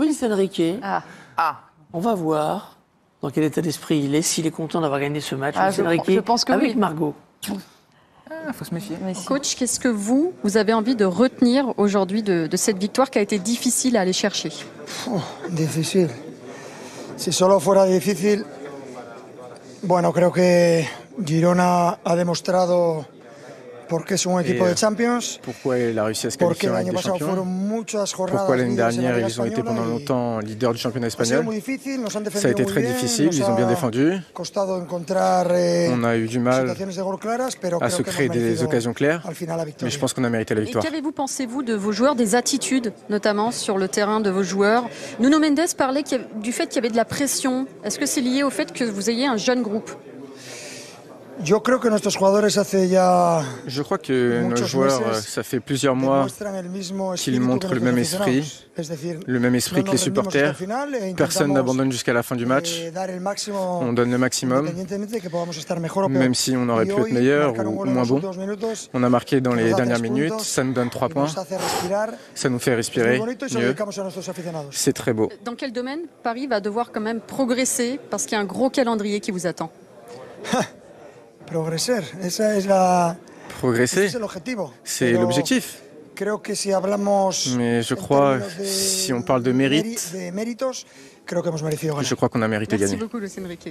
Luis Enrique. Ah. On va voir dans quel état d'esprit il est, s'il est content d'avoir gagné ce match. Luis Enrique, je pense que avec oui. Margot. Il faut se méfier. Coach, qu'est-ce que vous avez envie de retenir aujourd'hui de cette victoire qui a été difficile à aller chercher? Difícil. Si solo fuera difícil, bueno, creo que Girona ha demostrado por qué es un equipo de Champions. Pourquoi il a réussi à se qualifier en Ligue des Champions? Pourquoi l'année dernière ils ont été pendant longtemps leaders du championnat espagnol? Ça a été très difficile, ils ont bien défendu. On a eu du mal à se créer des occasions claires, mais je pense qu'on a mérité la victoire. Et qu'avez-vous pensé, vous, de vos joueurs, des attitudes, notamment sur le terrain de vos joueurs? Nuno Mendes parlait du fait qu'il y avait de la pression. Est-ce que c'est lié au fait que vous ayez un jeune groupe? Je crois que nos joueurs, ça fait plusieurs mois qu'ils montrent le même esprit que les supporters. Personne n'abandonne jusqu'à la fin du match. On donne le maximum, même si on aurait pu être meilleur ou moins bon. On a marqué dans les dernières minutes, ça nous donne 3 points. Ça nous fait respirer mieux. C'est très beau. Dans quel domaine Paris va devoir quand même progresser parce qu'il y a un gros calendrier qui vous attend? Progresser, c'est l'objectif. Mais je crois, si on parle de mérite, je crois qu'on a mérité gagner. Merci beaucoup, Luis Enrique.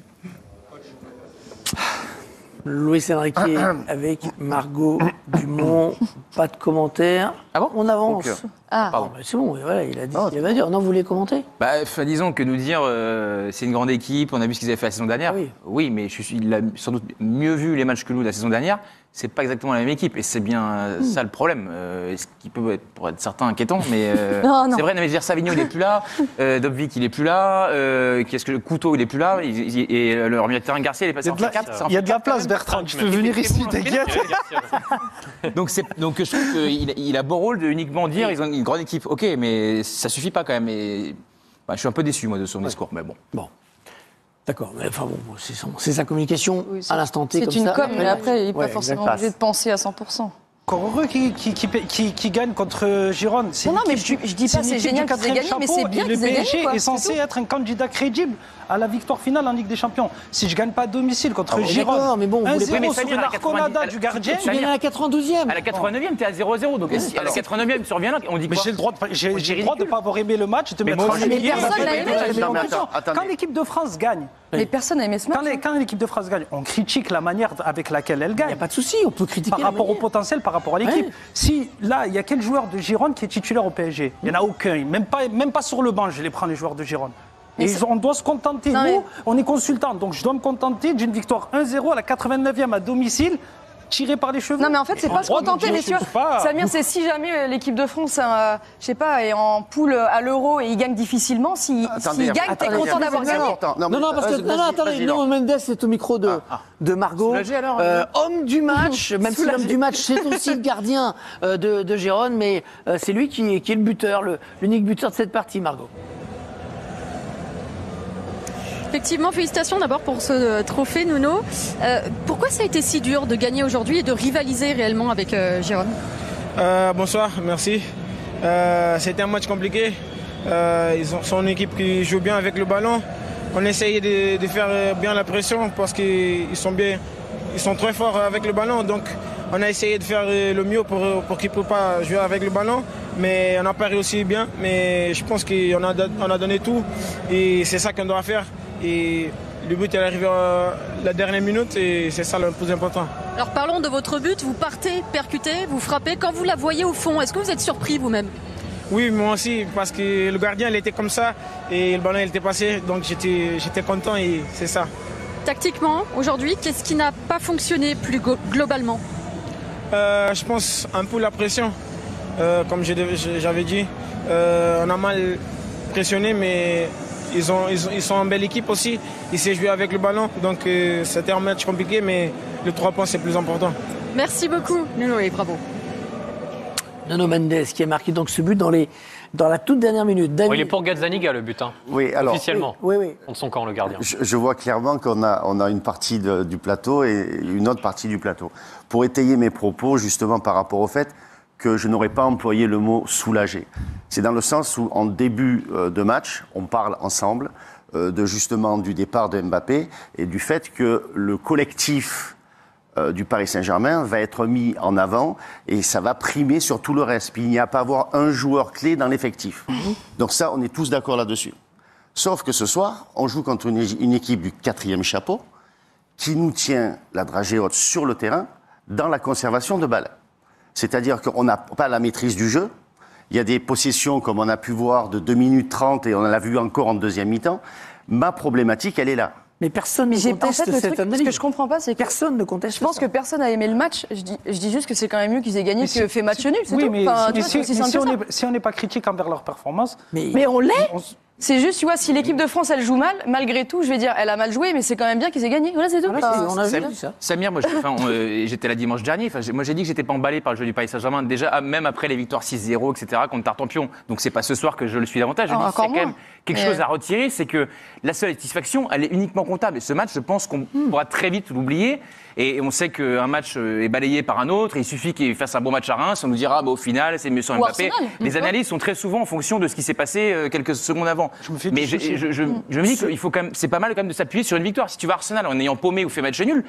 Luis Enrique avec Margot Dumont. Pas de commentaires. Ah bon? On avance. Pardon. C'est bon, voilà, il a dit ce qu'il avait à dire. Non, vous voulez commenter? Disons que nous dire c'est une grande équipe, on a vu ce qu'ils avaient fait la saison dernière. Oui, mais il a sans doute mieux vu les matchs que nous la saison dernière. C'est pas exactement la même équipe et c'est bien ça le problème. Ce qui peut être pour être certains inquiétant, mais c'est vrai. Mais dire Savigno il est plus là, Dobvik il est plus là, qu'est-ce que le Couteau il est plus là et leur milieu de terrain Garcia il est passé en 4. Il y a de la place, Bertrand. Tu peux venir ici, t'inquiète. Donc je trouve qu'il a beau rôle de uniquement dire ils ont une grande équipe. Ok, mais ça suffit pas quand même. Et je suis un peu déçu moi de son discours, mais bon. D'accord, mais enfin bon, c'est sa communication à l'instant T. C'est une com, mais après, il n'est pas forcément obligé de penser à 100%. Heureux qui gagne contre Girone. Non, mais je dis pas c'est génial qu'ils aient gagné, mais c'est bien qu'ils aient gagné. Le PSG est censé être un candidat crédible à la victoire finale en Ligue des Champions. Si je gagne pas à domicile contre Girone, mais bon, 1-0 sur une arconada du gardien. Tu gagnes à la 92e. À la 89e, t'es à 0-0. Donc à la 89e, tu reviens là, on dit quoi? Mais j'ai le droit de ne pas avoir aimé le match, de te mettre en mais personne n'a aimé. Quand l'équipe de France gagne. Mais personne n'a aimé ce match. Quand l'équipe de France gagne, on critique la manière avec laquelle elle gagne. Il n'y a pas de souci, on peut critiquer. Par rapport au potentiel, par rapport à l'équipe. Si là, il y a quel joueur de Girone qui est titulaire au PSG? Il n'y en a aucun. Même pas sur le banc, je les prends, les joueurs de Girone. Et on doit se contenter. Nous, on est consultants, donc je dois me contenter d'une victoire 1-0 à la 89e à domicile. Tiré par les cheveux. Non mais en fait c'est pas se contenter messieurs. Samir, c'est si jamais l'équipe de France je sais pas, est en poule à l'Euro et il gagne difficilement, s'il gagne, t'es content d'avoir gagné. Non, parce que attendez, Nuno Mendes c'est au micro de Margot. Homme du match, même si l'homme du match c'est aussi le gardien de Girone, mais c'est lui qui est le buteur, l'unique buteur de cette partie, Margot. Effectivement, félicitations d'abord pour ce trophée, Nuno. Pourquoi ça a été si dur de gagner aujourd'hui et de rivaliser réellement avec Girone? Bonsoir, merci. C'était un match compliqué. Ils sont une équipe qui joue bien avec le ballon. On essayait de faire bien la pression parce qu'ils sont bien, ils sont très forts avec le ballon. Donc on a essayé de faire le mieux pour qu'ils ne peuvent pas jouer avec le ballon. Mais on n'a pas réussi bien. Mais je pense qu'on a donné tout et c'est ça qu'on doit faire. Et le but est arrivé à la dernière minute et c'est ça le plus important. Alors parlons de votre but, vous partez, percutez, vous frappez. Quand vous la voyez au fond, est-ce que vous êtes surpris vous-même? Oui, moi aussi, parce que le gardien il était comme ça et le ballon il était passé, donc j'étais content et c'est ça. Tactiquement, aujourd'hui, qu'est-ce qui n'a pas fonctionné plus globalement? Je pense un peu la pression, comme j'avais dit. On a mal pressionné, mais ils sont une belle équipe aussi. Ils savent jouer avec le ballon. Donc c'était un match compliqué, mais le 3 points, c'est plus important. Merci beaucoup, Nuno, et bravo. Nuno Mendes qui a marqué donc ce but dans la toute dernière minute. Il est pour Gazzaniga le but, officiellement. Oui. Contre son camp, le gardien. Je vois clairement qu'on a une partie du plateau et une autre partie du plateau. Pour étayer mes propos, justement par rapport au fait que je n'aurais pas employé le mot soulagé. C'est dans le sens où, en début de match, on parle ensemble justement du départ de Mbappé et du fait que le collectif du Paris Saint-Germain va être mis en avant et ça va primer sur tout le reste. Puis il n'y a pas à avoir un joueur clé dans l'effectif. Donc ça, on est tous d'accord là-dessus. Sauf que ce soir, on joue contre une équipe du 4e chapeau qui nous tient la dragée haute sur le terrain dans la conservation de balles. C'est-à-dire qu'on n'a pas la maîtrise du jeu. Il y a des possessions, comme on a pu voir, de 2 minutes 30 et on l'a vu encore en deuxième mi-temps. Ma problématique, elle est là. Mais personne ne conteste cette analyse. Ce que je comprends pas, c'est que personne ne conteste. Je pense que personne n'a aimé le match. Je dis juste que c'est quand même mieux qu'ils aient gagné que fait match nul. Oui, tout. mais Enfin, si on n'est pas critique envers leur performance, mais on l'est. C'est juste, tu vois, si l'équipe de France, elle joue mal, malgré tout, je vais dire, elle a mal joué, mais c'est quand même bien qu'ils aient gagné. Voilà, c'est tout. On a vu ça. Samir, moi, j'étais là dimanche dernier. Moi, j'ai dit que j'étais pas emballé par le jeu du Paris Saint-Germain. Déjà, même après les victoires 6-0, etc., contre Tartampion. Donc, c'est pas ce soir que je le suis davantage. Je dis, c'est quand même quelque chose à retirer. C'est que la seule satisfaction, elle est uniquement comptable. Et ce match, je pense qu'on pourra très vite l'oublier. Et on sait qu'un match est balayé par un autre. Et il suffit qu'il fasse un bon match à Reims. On nous dira, au final, c'est mieux sans Mbappé. Les analyses sont très souvent en fonction de ce qui s'est passé quelques secondes avant. Mais je me dis qu'il faut quand même, c'est pas mal quand même de s'appuyer sur une victoire. Si tu vas à Arsenal en ayant paumé ou fait match nul,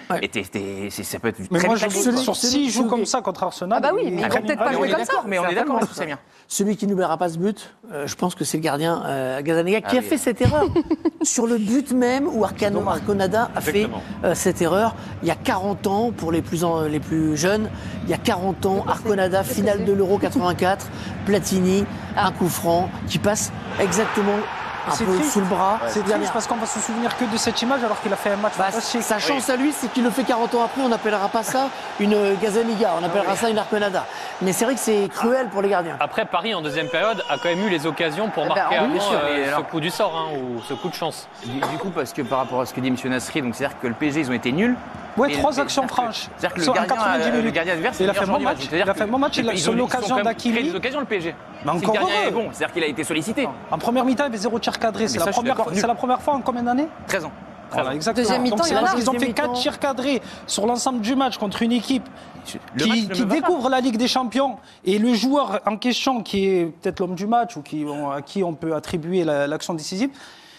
ça peut être très facile. S'ils jouent comme ça contre Arsenal, bah oui, mais ils vont peut-être pas jouer comme ça. Mais on est d'accord avec Samir. Celui qui n'oubliera pas ce but, je pense que c'est le gardien Gazzaniga qui a fait cette erreur. Sur le but même où Arconada a fait cette erreur, il y a 40 ans, pour les plus jeunes, il y a 40 ans, Arconada, finale de l'Euro 84, Platini, un coup franc qui passe exactement un peu sous le bras. C'est triste parce qu'on va se souvenir que de cette image alors qu'il a fait un match fantastique. Sa chance à lui, c'est qu'il le fait 40 ans après. On n'appellera pas ça une Gazzaniga, on appellera ça une Arconada. Mais c'est vrai que c'est cruel pour les gardiens. Après, Paris, en deuxième période, a quand même eu les occasions pour marquer avant ce coup du sort, ou ce coup de chance. Du coup, parce que par rapport à ce que dit M. Nasri, donc c'est-à-dire que le PSG, ils ont été nuls. Oui, 3 actions franches. C'est-à-dire que le gardien adverse, il a fait un bon match. Il a fait un bon match. Il a eu l'occasion d'Hakimi. Il a des occasions, le PSG. Mais encore le gardien est bon, c'est-à-dire qu'il a été sollicité. En première mi-temps, il avait 0 tir cadré. C'est la première fois en combien d'années ? 13 ans. Voilà, exactement. Deuxième mi-temps, ils ont fait 4 tirs cadrés sur l'ensemble du match contre une équipe qui découvre la Ligue des Champions. Et le joueur en question, qui est peut-être l'homme du match ou à qui on peut attribuer l'action décisive,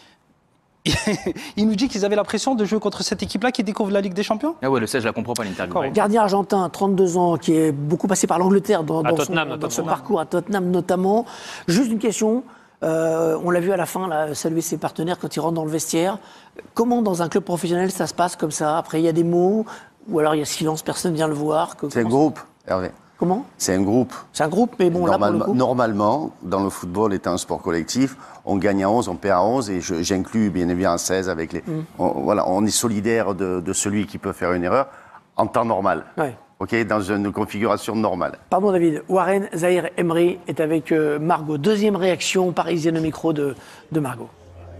il nous dit qu'ils avaient la pression de jouer contre cette équipe-là qui découvre la Ligue des Champions. Ah ouais, ça, je la comprends pas, l'interview. Gardien argentin, 32 ans, qui est beaucoup passé par l'Angleterre dans son parcours à Tottenham notamment. Juste une question. On l'a vu à la fin, là, saluer ses partenaires quand il rentre dans le vestiaire. Comment, dans un club professionnel, ça se passe comme ça ? Après, il y a des mots, ou alors il y a silence, personne ne vient le voir. C'est un groupe, Hervé. Comment ? C'est un groupe. C'est un groupe, mais bon, là, pour le coup... Normalement, dans le football, étant un sport collectif, on gagne à 11, on perd à 11, et j'inclus bien évidemment à 16 avec les... On est solidaire de celui qui peut faire une erreur en temps normal. Ouais. Okay, dans une configuration normale. Pardon David, Warren Zahir Emery est avec Margot. Deuxième réaction parisienne au micro de Margot.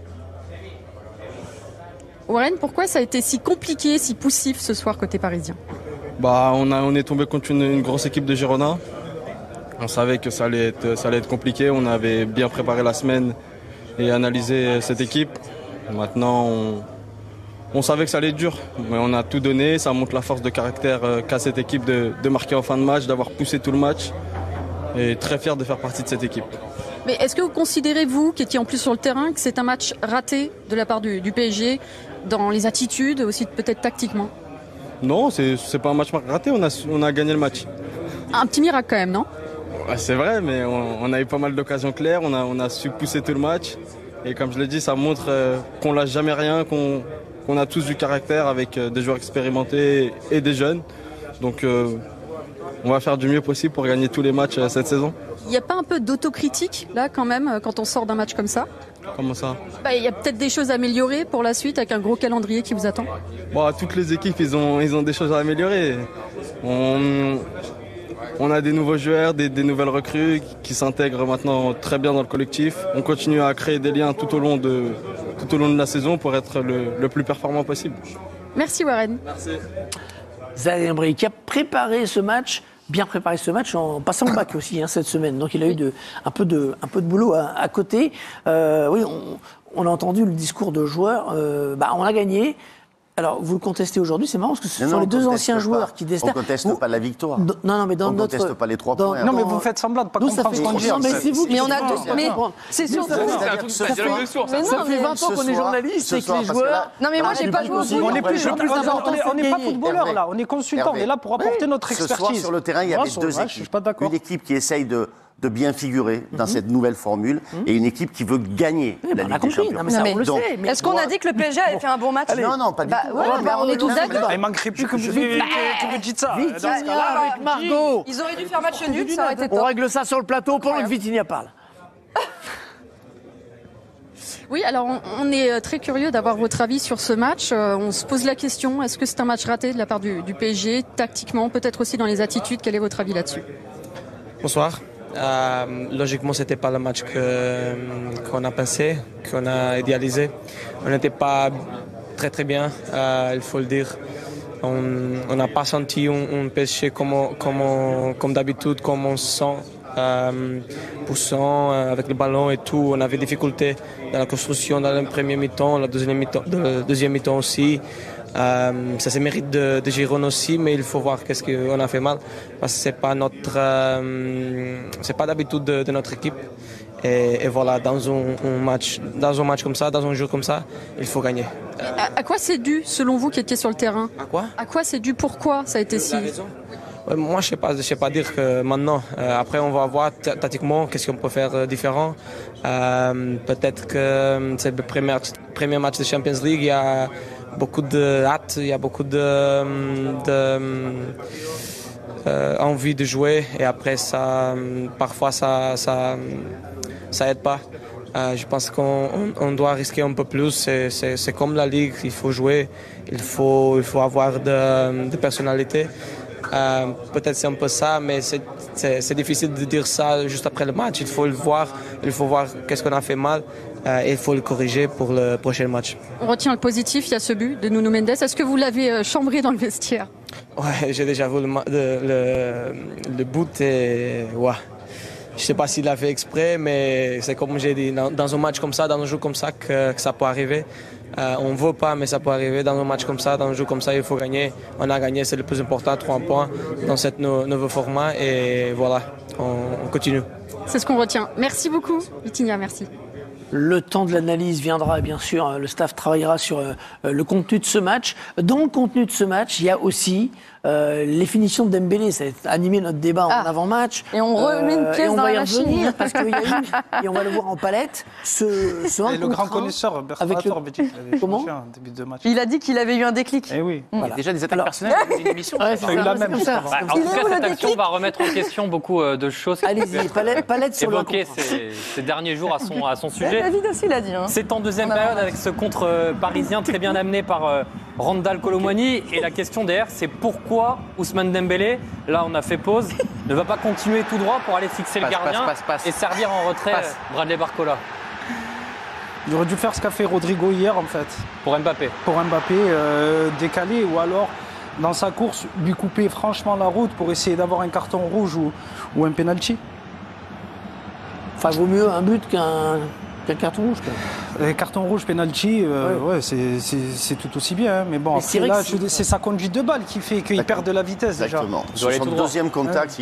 Warren, pourquoi ça a été si compliqué, si poussif ce soir côté parisien ? On est tombé contre une grosse équipe de Girona. On savait que ça allait être compliqué. On avait bien préparé la semaine et analysé cette équipe. Maintenant, on savait que ça allait être dur, mais on a tout donné. Ça montre la force de caractère qu'a cette équipe de marquer en fin de match, d'avoir poussé tout le match. Et très fier de faire partie de cette équipe. Mais est-ce que vous considérez, vous, qui étiez en plus sur le terrain, que c'est un match raté de la part du PSG, dans les attitudes, aussi peut-être tactiquement ? Non, c'est pas un match raté, on a gagné le match. Un petit miracle quand même, non ? C'est vrai, mais on a eu pas mal d'occasions claires, on a su pousser tout le match. Et comme je l'ai dit, ça montre qu'on lâche jamais rien, qu'on a tous du caractère avec des joueurs expérimentés et des jeunes. Donc on va faire du mieux possible pour gagner tous les matchs cette saison. Il n'y a pas un peu d'autocritique, là, quand même, quand on sort d'un match comme ça ? Comment ça ? Il y a peut-être des choses à améliorer pour la suite, avec un gros calendrier qui vous attend ? Toutes les équipes, ils ont des choses à améliorer. On a des nouveaux joueurs, des nouvelles recrues qui s'intègrent maintenant très bien dans le collectif. On continue à créer des liens tout au long de la saison pour être le plus performant possible. Merci Warren. Merci. Zahir Emery qui a préparé ce match, bien préparé ce match en passant au bac aussi cette semaine. Donc il a eu un peu de boulot à côté. Oui, on a entendu le discours de joueurs. On a gagné. Alors, vous le contestez aujourd'hui, c'est marrant parce que ce sont les deux anciens joueurs qui décident. On ne conteste pas la victoire. Non, mais dans on ne conteste pas les 3 points. Non, mais vous faites semblant de ne pas comprendre ce qu'on dit. Mais c'est vous qui on a tous. Mais c'est sûr. Ça fait 20 ans qu'on est journaliste et que les joueurs. Non, mais moi, j'ai pas joué au foot. On n'est pas footballeur là, on est consultant, on est là pour apporter notre expertise. Ce soir, sur le terrain, il y avait deux équipes. Une équipe qui essaye de bien figurer dans cette nouvelle formule et une équipe qui veut gagner la Ligue des Champions. Est-ce qu'on a dit que le PSG avait fait un bon match? Non, pas du tout. On est tous d'accord. Il manquerait plus que vous dites ça. Vitinha avec Margot. Ils auraient dû faire match nul, ça aurait été top. On règle ça sur le plateau pendant que Vitinha parle. Oui, alors on est très curieux d'avoir votre avis sur ce match. On se pose la question, est-ce que c'est un match raté de la part du PSG, tactiquement, peut-être aussi dans les attitudes? Quel est votre avis là-dessus? Bonsoir. Logiquement, c'était pas le match qu'on a pensé, qu'on a idéalisé. On n'était pas très bien, il faut le dire. On n'a pas senti un PSG comme d'habitude, comme on se sent, poussant avec le ballon et tout. On avait des difficultés dans la construction dans le premier mi-temps, la deuxième mi-temps aussi. Ça se mérite de Giron aussi, mais il faut voir qu'est-ce qu'on a fait mal, parce que c'est pas d'habitude de notre équipe. Et voilà, dans un match comme ça, dans un jeu comme ça, il faut gagner. À quoi c'est dû, selon vous, qui étiez sur le terrain? À quoi? À quoi c'est dû? Pourquoi ça a été si? Moi, je sais pas dire que maintenant. Après, on va voir tactiquement qu'est-ce qu'on peut faire différent. Peut-être que c'est le premier match de Champions League. Il y a beaucoup de hâte, il y a beaucoup envie de jouer. Et après, parfois, ça aide pas. Je pense qu'on doit risquer un peu plus. C'est comme la Ligue, il faut jouer, il faut avoir de personnalité. Peut-être c'est un peu ça, mais c'est difficile de dire ça juste après le match. Il faut voir qu'est-ce qu'on a fait mal et il faut le corriger pour le prochain match. On retient le positif, il y a ce but de Nuno Mendes. Est-ce que vous l'avez chambré dans le vestiaire? Ouais, j'ai déjà vu le but et ouais. Je ne sais pas s'il l'a fait exprès, mais c'est comme j'ai dit, dans un match comme ça, dans un jeu comme ça, que ça peut arriver. On ne veut pas, mais ça peut arriver dans un match comme ça, dans un jeu comme ça, il faut gagner. On a gagné, c'est le plus important, 3 points dans ce nouveau format. Et voilà, on continue. C'est ce qu'on retient. Merci beaucoup, Vitinha, merci. Le temps de l'analyse viendra, bien sûr. Le staff travaillera sur le contenu de ce match. Dans le contenu de ce match, il y a aussi les finitions de Dembélé. Ça a animé notre débat en avant-match. Et on remet une pièce dans la machine. Parce qu'il y a eu, et on va le voir en palette, ce le grand connaisseur, Bertrand Comment début de match. Il a dit qu'il avait eu un déclic. Eh oui. Voilà. Déjà des attaques personnelles dans une émission. Ouais, c'est la même. En tout cas, cette action va remettre en question beaucoup de choses. Allez-y, palette sur le évoquées ces derniers jours à son sujet. David aussi l'a dit. C'est en deuxième période avec ce contre parisien très bien amené par Randal Colomwani. Et la question derrière, c'est pourquoi Ousmane Dembélé, là on a fait pause, ne va pas continuer tout droit pour aller fixer le gardien et servir en retrait Bradley Barcola. Il aurait dû faire ce qu'a fait Rodrigo hier en fait. Pour Mbappé. Décaler ou alors dans sa course lui couper franchement la route pour essayer d'avoir un carton rouge ou un penalty. Enfin, vaut mieux un but qu'un carton rouge. Carton rouge, penalty, ouais, c'est tout aussi bien. Hein. Mais bon, après, là, c'est sa conduite de balle qui fait qu'il perd de la vitesse. Exactement. Déjà. Sur son deuxième contact,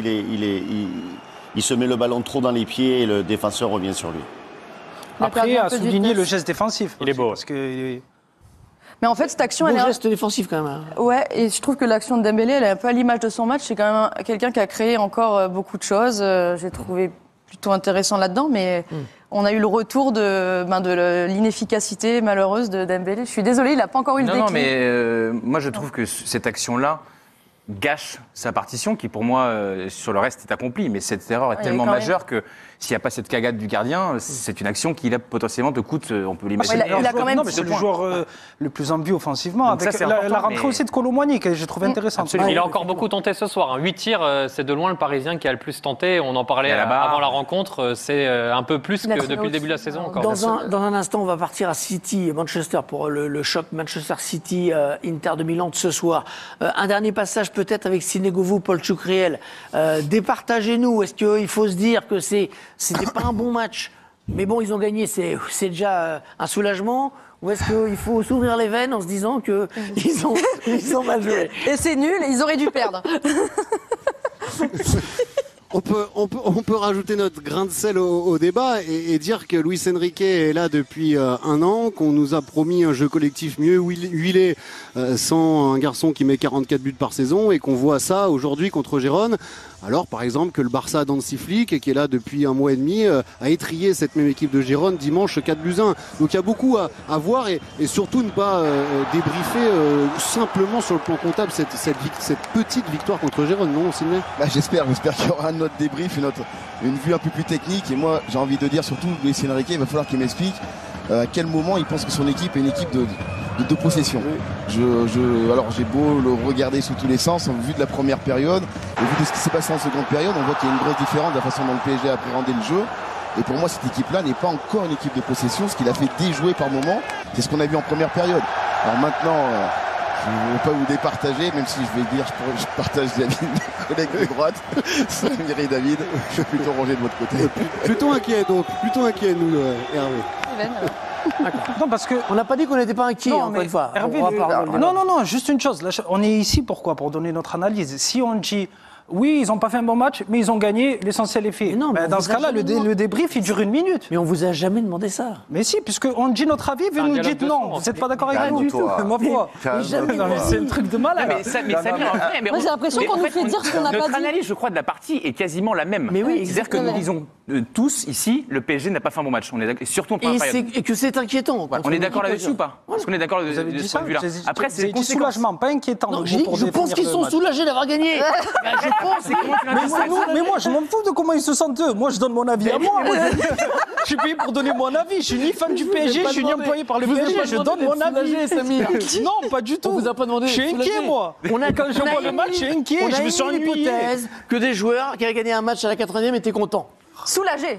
il se met le ballon trop dans les pieds et le défenseur revient sur lui. Après, à souligner le geste défensif. Il est beau. Parce que mais en fait, cette action, elle est geste défensif quand même. Ouais, et je trouve que l'action de Dembélé, elle est un peu à l'image de son match. C'est quand même quelqu'un qui a créé encore beaucoup de choses. J'ai trouvé plutôt intéressant là-dedans, mais on a eu le retour de l'inefficacité malheureuse de Dembélé. Je suis désolée, il n'a pas encore eu le déclic. Non, mais moi je trouve que cette action-là gâche sa partition, qui pour moi, sur le reste, est accomplie. Mais cette erreur est tellement majeure que s'il n'y a pas cette cagade du gardien, c'est une action qui là, potentiellement te coûte, on peut l'imaginer. C'est le joueur le plus ambigu offensivement. Donc avec ça, la rentrée aussi de Colomwani, que j'ai trouvé intéressante. Il a encore beaucoup tenté ce soir. 8 tirs, c'est de loin le Parisien qui a le plus tenté. On en parlait avant la rencontre. C'est un peu plus que depuis le début de la saison. Encore. Dans un instant, on va partir à City, Manchester, pour le choc Manchester City-Inter de Milan de ce soir. Un dernier passage peut-être avec Sinégovou, Paul Tchoukriel. Départagez-nous. Est-ce qu'il faut se dire que c'était pas un bon match Mais bon, ils ont gagné, c'est déjà un soulagement. Ou est-ce qu'il faut s'ouvrir les veines en se disant qu'ils ont mal joué? Et c'est nul, ils auraient dû perdre. On peut rajouter notre grain de sel au débat et dire que Luis Enrique est là depuis un an, qu'on nous a promis un jeu collectif mieux huilé sans un garçon qui met 44 buts par saison et qu'on voit ça aujourd'hui contre Gérone. Alors par exemple que le Barça d'Hansi Flick, qui est là depuis un mois et demi, a étrillé cette même équipe de Gérone dimanche 4-1. Donc il y a beaucoup à voir et surtout ne pas débriefer simplement sur le plan comptable cette petite victoire contre Gérone, non Sylvain? J'espère qu'il y aura un autre débrief, une vue un peu plus technique. Et moi j'ai envie de dire surtout Luis Enrique, il va falloir qu'il m'explique à quel moment il pense que son équipe est une équipe de possession. Alors j'ai beau le regarder sous tous les sens, en vue de la première période, au vu de ce qui s'est passé en seconde période, on voit qu'il y a une grosse différence de la façon dont le PSG a appréhendé le jeu. Et pour moi, cette équipe-là n'est pas encore une équipe de possession. Ce qu'il a fait déjouer par moment, c'est ce qu'on a vu en première période. Alors maintenant, je ne veux pas vous départager, même si je vais dire, je partage David, mes collègues de droite, Samir et David, je suis plutôt rangé de votre côté. Plutôt inquiet nous, Hervé. Non, parce que on n'a pas dit qu'on n'était pas inquiet, encore une fois. Hervé, non, juste une chose. Là, on est ici pourquoi? Pour donner notre analyse. Si on dit oui, ils n'ont pas fait un bon match, mais ils ont gagné, l'essentiel est fait. Non, dans ce cas-là, le débrief, il dure 1 minute. Mais on vous a jamais demandé ça. Mais si, puisqu'on dit notre avis, vous nous dites non. Vous n'êtes pas d'accord avec nous du tout. Ma foi. C'est un truc de malade. Mais Samir, moi, j'ai l'impression qu'on nous fait dire ce qu'on n'a pas dit. Notre analyse, je crois, de la partie est quasiment la même. Mais oui, c'est-à-dire que nous disons tous ici, le PSG n'a pas fait un bon match. On est d'accord, surtout en première période. Et que c'est inquiétant. On est d'accord là-dessus ou pas? Est-ce qu'on est d'accord de ce point de vue-là? Après, c'est des soulagement, pas inquiétant. Je pense qu'ils sont soulagés d'avoir gagné. Je pense. Mais moi, je m'en fous de comment ils se sentent eux. Moi, je donne mon avis à moi. Je suis payé pour donner mon avis. Je suis ni fan du PSG, je suis ni employé par le PSG. Je donne mon avis. Non, pas du tout. On vous a pas demandé. Je suis inquiet, moi. Quand je vois le match, je suis inquiet. Je me suis ennuyé. Hypothèse que des joueurs qui avaient gagné un match à la 80e étaient contents. Soulagé.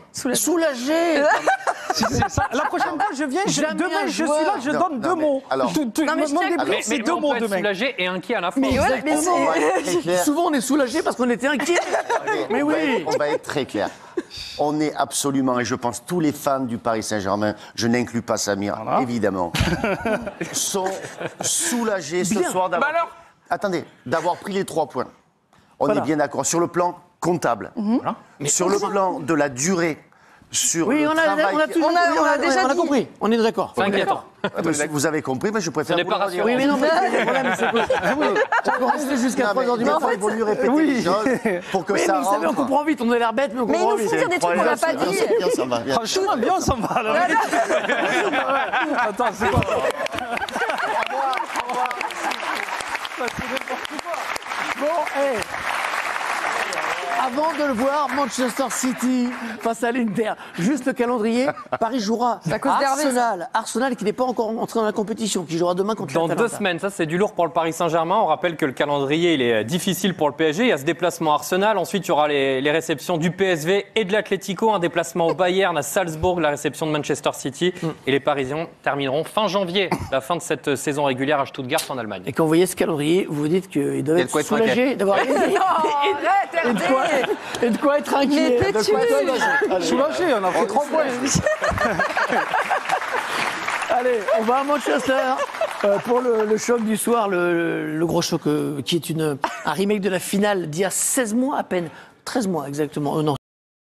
La prochaine fois, je viens, demain, je suis là, je donne 2 mots. C'est 2 mots demain. Soulagé et inquiet à la fois. Souvent, on est soulagé parce qu'on était inquiet. Mais oui. On va être très clair. On est absolument, et je pense tous les fans du Paris Saint-Germain, je n'inclus pas Samir, évidemment, sont soulagés ce soir d'avoir pris les 3 points. On est bien d'accord. Sur le plan comptable, sur le plan de la durée, sur le travail... On a compris, on est d'accord. Vous avez compris, mais je préfère vous le dire. Oui, mais non, mais le problème, c'est que... On peut rester jusqu'à 3h du matin. Il vaut mieux répéter les choses pour que ça rentre. Mais vous savez, on comprend vite, on a l'air bête, mais on comprend vite. Mais il nous faut dire des trucs qu'on n'a pas dit. Bien, ça va. Franchement, bien, ça va. Attends, c'est quoi Bon, avant de le voir, Manchester City face à l'Inter. Juste le calendrier, Paris jouera Arsenal qui n'est pas encore entré dans la compétition, qui jouera demain contre l'Atalanta. Dans 2 semaines, ça c'est du lourd pour le Paris Saint-Germain. On rappelle que le calendrier il est difficile pour le PSG. Il y a ce déplacement à Arsenal. Ensuite, il y aura les réceptions du PSV et de l'Atlético. Un déplacement au Bayern, à Salzbourg, la réception de Manchester City. Et les Parisiens termineront fin janvier, la fin de cette saison régulière à Stuttgart en Allemagne. Et quand vous voyez ce calendrier, vous vous dites qu'ils doivent être soulagés d'avoir et de quoi être inquiet. Soulagé, on a fait 3 points. Allez, on va à Manchester pour le choc du soir, le gros choc qui est un remake de la finale d'il y a 16 mois à peine. 13 mois exactement. Non.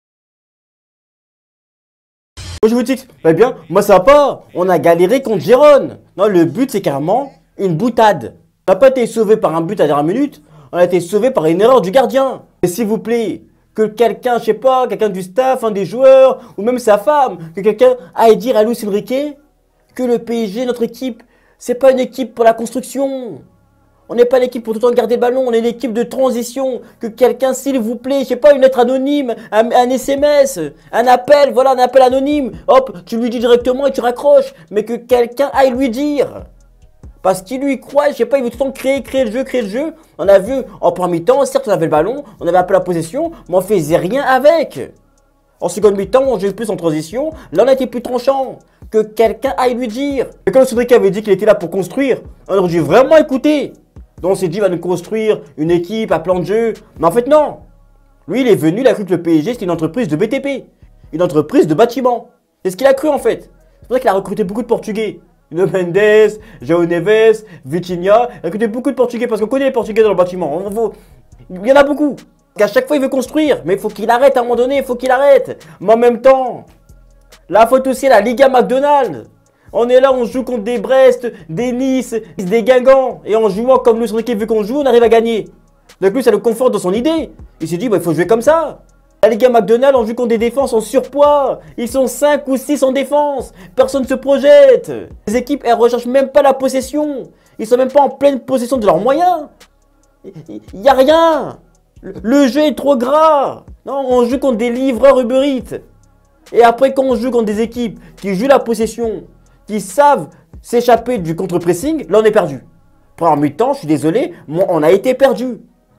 Moi je vous dis, bien, moi ça va pas. On a galéré contre Gérone. Non, le but c'est carrément une boutade. On n'a pas été sauvé par un but à la dernière minute. On a été sauvé par une erreur du gardien. Et s'il vous plaît, que quelqu'un, je sais pas, quelqu'un du staff, un des joueurs, ou même sa femme, que quelqu'un aille dire à Luis Enrique que le PSG, notre équipe, c'est pas une équipe pour la construction. On n'est pas une équipe pour tout le temps garder le ballon, on est une équipe de transition. Que quelqu'un, s'il vous plaît, je sais pas, une lettre anonyme, un SMS, un appel, voilà, un appel anonyme. Hop, tu lui dis directement et tu raccroches. Mais que quelqu'un aille lui dire. Parce qu'il lui croit, je sais pas, il veut tout le temps créer le jeu. On a vu en premier mi-temps, certes on avait le ballon, on avait un peu la possession, mais on faisait rien avec. En seconde mi-temps, on jouait plus en transition, là on a été plus tranchant. Que quelqu'un aille lui dire. Et quand Cédric avait dit qu'il était là pour construire, on aurait dû vraiment écouter. Donc on s'est dit, il va nous construire une équipe à plan de jeu. Mais en fait non. Lui il est venu, il a cru que le PSG c'était une entreprise de BTP, une entreprise de bâtiment. C'est ce qu'il a cru en fait. C'est pour ça qu'il a recruté beaucoup de Portugais. Nuno Mendes, João Neves, Vitinha. Il a recruté beaucoup de Portugais parce qu'on connaît les Portugais dans le bâtiment. Il y en a beaucoup. À chaque fois, il veut construire. Mais il faut qu'il arrête à un moment donné. Il faut qu'il arrête. Mais en même temps, la faute aussi à la Liga McDonald's. On est là, on joue contre des Brest, des Nice, des Guingamp. Et en jouant comme Luis Enrique veut qu'on joue, on arrive à gagner. Donc lui, ça le conforte dans son idée. Il s'est dit, bah, il faut jouer comme ça. La Liga McDonald's, on joue contre des défenses en surpoids. Ils sont 5 ou 6 en défense. Personne ne se projette. Les équipes, elles ne recherchent même pas la possession. Ils sont même pas en pleine possession de leurs moyens. Il n'y a rien. Le jeu est trop gras. Non, on joue contre des livreurs Uber Eats. Et après, quand on joue contre des équipes qui jouent la possession, qui savent s'échapper du contre-pressing, là on est perdu. Première mi-temps, je suis désolé, on a été perdu.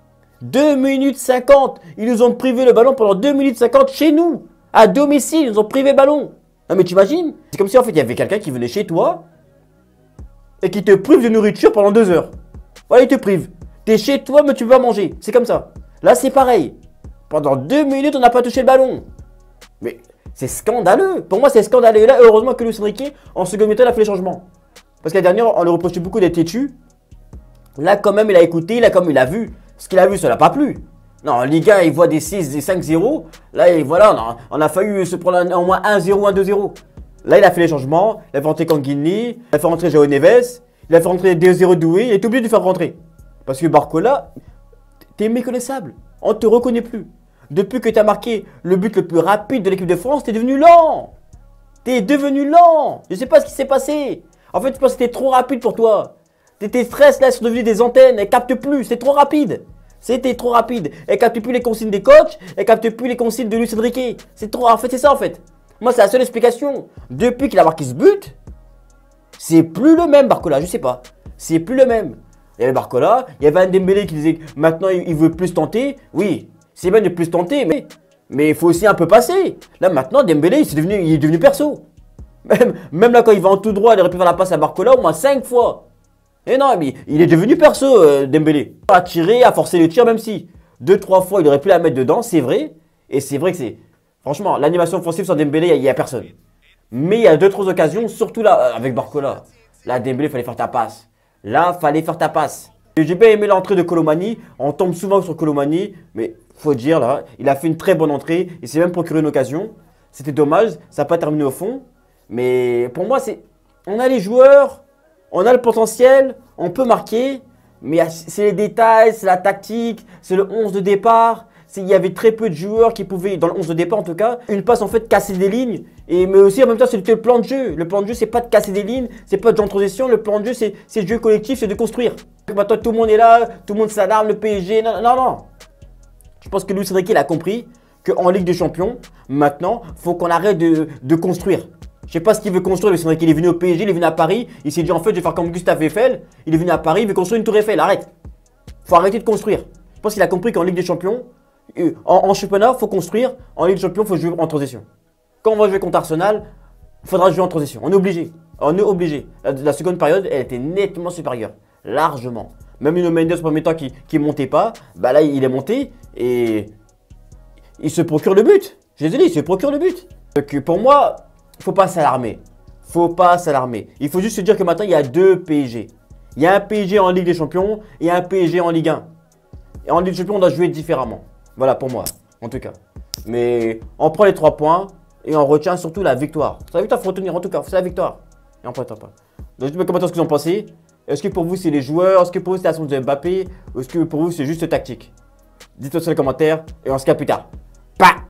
2 minutes 50, ils nous ont privé le ballon pendant 2 minutes 50 chez nous. À domicile, ils nous ont privé le ballon. Non mais t'imagines? C'est comme si en fait il y avait quelqu'un qui venait chez toi et qui te prive de nourriture pendant 2 heures. Voilà, il te prive. T'es chez toi mais tu peux pas manger. C'est comme ça. Là c'est pareil. Pendant 2 minutes, on n'a pas touché le ballon. Mais c'est scandaleux. Pour moi, c'est scandaleux. Et là, heureusement que Luis Enrique, en seconde mi-temps, il a fait les changements. Parce que la dernière, on le reprochait beaucoup d'être têtu. Là, quand même, il a écouté, il a vu. Ce qu'il a vu, ça l'a pas plu. Non, en Ligue 1, il voit des 6, des 5-0. Là, et voilà, on a failli se prendre au moins 1-0, 1-2-0. Là, il a fait les changements. Il a fait rentrer Kanguini. Il a fait rentrer João Neves. Il a fait rentrer 2-0 Doué. Il est obligé de faire rentrer. Parce que Barcola, t'es méconnaissable. On ne te reconnaît plus. Depuis que tu as marqué le but le plus rapide de l'équipe de France, tu es devenu lent. Tu es devenu lent. Je ne sais pas ce qui s'est passé. En fait, je pense que c'était trop rapide pour toi. Tes stress là sont devenus des antennes. Elles ne captent plus. C'est trop rapide. C'était trop rapide. Elles ne captent plus les consignes des coachs. Elles ne captent plus les consignes de Luis Enrique. C'est trop. En fait, c'est ça en fait. Moi, c'est la seule explication. Depuis qu'il a marqué ce but, c'est plus le même Barcola. Je sais pas. C'est plus le même. Il y avait Barcola. Il y avait un Dembélé qui disait que maintenant il veut plus tenter. Oui. C'est bien de plus tenter, mais il faut aussi un peu passer. Là, maintenant, Dembélé, il est devenu perso. Même là, quand il va en tout droit, il aurait pu faire la passe à Barcola au moins 5 fois. Et non, mais il est devenu perso, Dembélé. À tirer, à forcer le tir, même si 2-3 fois, il aurait pu la mettre dedans, c'est vrai. Et c'est vrai que c'est... Franchement, l'animation offensive sur Dembélé, il n'y a personne. Mais il y a 2-3 occasions, surtout là, avec Barcola. Là, Dembélé, il fallait faire ta passe. Là, il fallait faire ta passe. J'ai bien aimé l'entrée de Colomani. On tombe souvent sur Colomani, mais faut dire là, il a fait une très bonne entrée. Il s'est même procuré une occasion. C'était dommage, ça n'a pas terminé au fond. Mais pour moi, on a les joueurs, on a le potentiel, on peut marquer. Mais c'est les détails, c'est la tactique, c'est le 11 de départ. Il y avait très peu de joueurs qui pouvaient, dans le 11 de départ en tout cas, une passe en fait casser des lignes. Mais aussi en même temps, c'était le plan de jeu. Le plan de jeu, c'est pas de casser des lignes, c'est pas de jouer en transition. Le plan de jeu, c'est de jeu collectif, c'est de construire. Maintenant, tout le monde est là, tout le monde s'alarme, le PSG. Non. Je pense que Luis Enrique, il a compris qu'en Ligue des Champions, maintenant, il faut qu'on arrête de construire. Je sais pas ce qu'il veut construire, Luis Enrique. Il est venu au PSG, il est venu à Paris. Il s'est dit en fait, je vais faire comme Gustave Eiffel. Il est venu à Paris, il veut construire une tour Eiffel. Arrête. Faut arrêter de construire. Je pense qu'il a compris qu'en Ligue des Champions, en championnat, il faut construire. En Ligue des Champions, il faut jouer en transition. Quand on va jouer contre Arsenal, il faudra jouer en transition. On est obligé. On est obligé. La seconde période, elle était nettement supérieure. Largement. Même Nuno Mendes, au premier temps, qui ne montait pas, bah là, il est monté et il se procure le but. Je les ai dit, il se procure le but. Donc pour moi, il ne faut pas s'alarmer. Faut pas s'alarmer. Il faut juste se dire que maintenant, il y a 2 PSG. Il y a un PSG en Ligue des Champions et un PSG en Ligue 1. Et en Ligue des Champions, on doit jouer différemment. Voilà, pour moi, en tout cas. Mais on prend les 3 points et on retient surtout la victoire. C'est la victoire qu'il faut retenir, en tout cas. C'est la victoire. Et on prend les 3 points. Donc, dites-moi comment est-ce que vous en pensez. Est-ce que pour vous, c'est les joueurs? Est-ce que pour vous, c'est la sonde de Mbappé? Ou est-ce que pour vous, c'est juste tactique? Dites-le dans les commentaires et on se capte plus tard. Pas